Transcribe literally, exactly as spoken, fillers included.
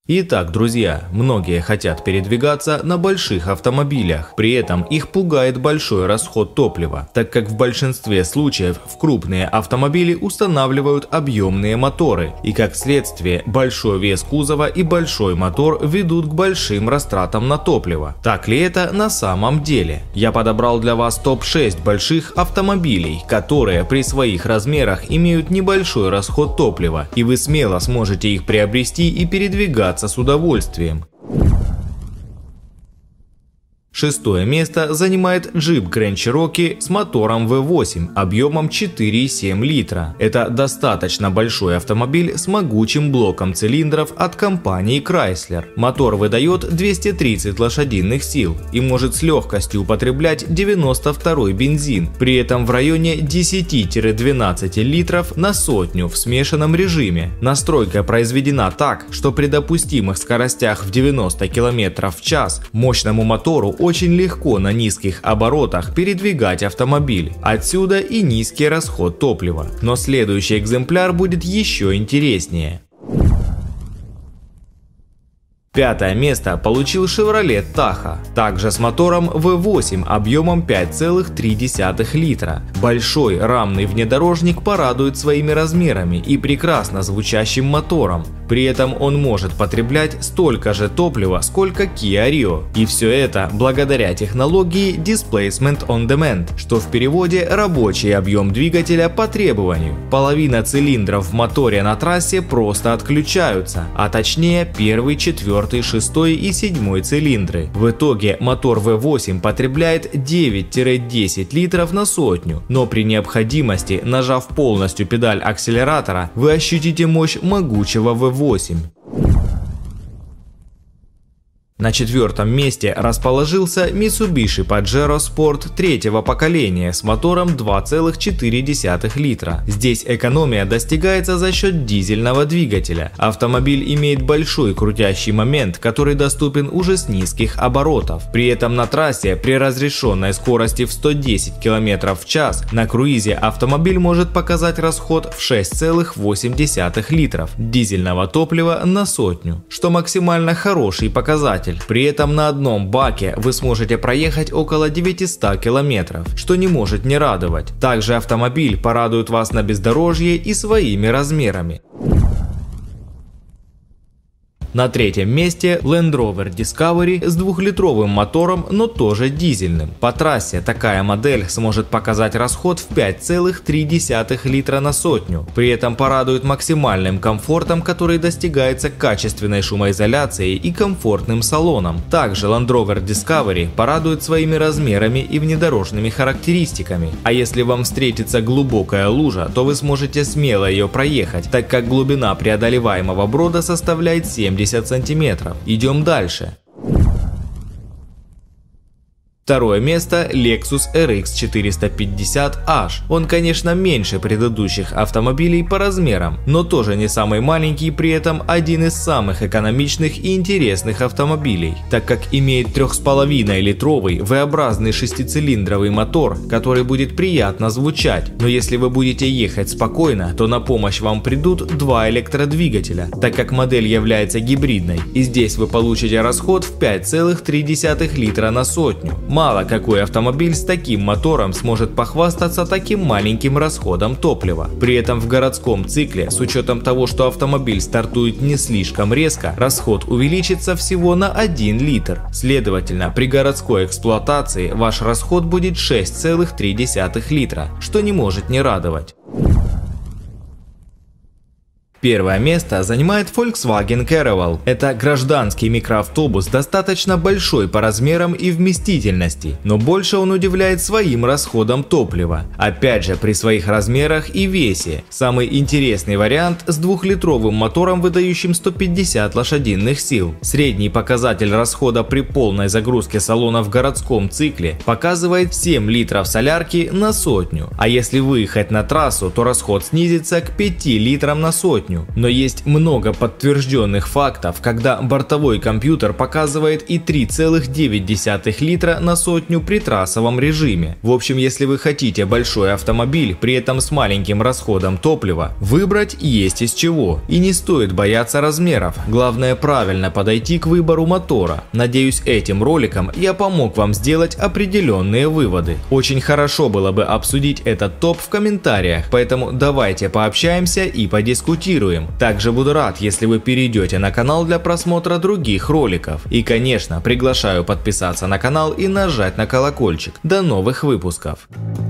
Итак, друзья, многие хотят передвигаться на больших автомобилях, при этом их пугает большой расход топлива, так как в большинстве случаев в крупные автомобили устанавливают объемные моторы, и как следствие большой вес кузова и большой мотор ведут к большим растратам на топливо. Так ли это на самом деле? Я подобрал для вас топ шесть больших автомобилей, которые при своих размерах имеют небольшой расход топлива, и вы смело сможете их приобрести и передвигаться с удовольствием. Шестое место занимает Jeep Grand Cherokee с мотором вэ восемь объемом четыре и семь литра. Это достаточно большой автомобиль с могучим блоком цилиндров от компании Chrysler. Мотор выдает двести тридцать лошадиных сил и может с легкостью употреблять девяносто второй бензин, при этом в районе десяти-двенадцати литров на сотню в смешанном режиме. Настройка произведена так, что при допустимых скоростях в девяносто километров в час мощному мотору очень легко на низких оборотах передвигать автомобиль. Отсюда и низкий расход топлива. Но следующий экземпляр будет еще интереснее. Пятое место получил Chevrolet Tahoe, также с мотором вэ восемь объемом пять целых три десятых литра. Большой рамный внедорожник порадует своими размерами и прекрасно звучащим мотором. При этом он может потреблять столько же топлива, сколько Kia Rio. И все это благодаря технологии Displacement on Demand, что в переводе рабочий объем двигателя по требованию. Половина цилиндров в моторе на трассе просто отключаются, а точнее первый, четвертый, шестой и седьмой цилиндры. В итоге мотор вэ восемь потребляет девять-десять литров на сотню, но при необходимости, нажав полностью педаль акселератора, вы ощутите мощь могучего вэ восемь. На четвертом месте расположился Mitsubishi Pajero Sport третьего поколения с мотором два целых четыре десятых литра. Здесь экономия достигается за счет дизельного двигателя. Автомобиль имеет большой крутящий момент, который доступен уже с низких оборотов. При этом на трассе при разрешенной скорости в сто десять километров в час на круизе автомобиль может показать расход в шесть целых восемь десятых литров дизельного топлива на сотню, что максимально хороший показатель. При этом на одном баке вы сможете проехать около девятисот километров, что не может не радовать. Также автомобиль порадует вас на бездорожье и своими размерами. На третьем месте Land Rover Discovery с двухлитровым мотором, но тоже дизельным. По трассе такая модель сможет показать расход в пять целых три десятых литра на сотню. При этом порадует максимальным комфортом, который достигается качественной шумоизоляцией и комфортным салоном. Также Land Rover Discovery порадует своими размерами и внедорожными характеристиками. А если вам встретится глубокая лужа, то вы сможете смело ее проехать, так как глубина преодолеваемого брода составляет семьдесят сантиметров. Идем дальше. Второе место Lexus эр икс четыреста пятьдесят эйч. Он, конечно, меньше предыдущих автомобилей по размерам, но тоже не самый маленький, при этом один из самых экономичных и интересных автомобилей, так как имеет три с половиной литровый вэ-образный шестицилиндровый мотор, который будет приятно звучать. Но если вы будете ехать спокойно, то на помощь вам придут два электродвигателя, так как модель является гибридной, и здесь вы получите расход в пять целых три десятых литра на сотню. Мало какой автомобиль с таким мотором сможет похвастаться таким маленьким расходом топлива. При этом в городском цикле, с учетом того, что автомобиль стартует не слишком резко, расход увеличится всего на один литр. Следовательно, при городской эксплуатации ваш расход будет шесть целых три десятых литра, что не может не радовать. Первое место занимает Volkswagen Caravelle. Это гражданский микроавтобус, достаточно большой по размерам и вместительности, но больше он удивляет своим расходом топлива. Опять же, при своих размерах и весе. Самый интересный вариант с двухлитровым мотором, выдающим сто пятьдесят лошадиных сил. Средний показатель расхода при полной загрузке салона в городском цикле показывает семь литров солярки на сотню. А если выехать на трассу, то расход снизится к пяти литрам на сотню. сотню. Но есть много подтвержденных фактов, когда бортовой компьютер показывает и три целых девять десятых литра на сотню при трассовом режиме. В общем, если вы хотите большой автомобиль, при этом с маленьким расходом топлива, выбрать есть из чего. И не стоит бояться размеров, главное правильно подойти к выбору мотора. Надеюсь, этим роликом я помог вам сделать определенные выводы. Очень хорошо было бы обсудить этот топ в комментариях, поэтому давайте пообщаемся и подискутируем. Также буду рад, если вы перейдете на канал для просмотра других роликов. И, конечно, приглашаю подписаться на канал и нажать на колокольчик. До новых выпусков!